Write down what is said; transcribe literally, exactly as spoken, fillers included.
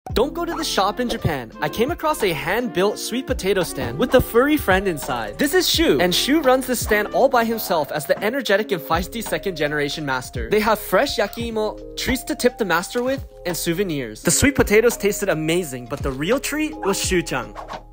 Don't go to the shop in Japan. I came across a hand-built sweet potato stand with a furry friend inside. This is Shu, and Shu runs this stand all by himself as the energetic and feisty second generation master. They have fresh yakiimo, treats to tip the master with, and souvenirs. The sweet potatoes tasted amazing, but the real treat was Shu-chan.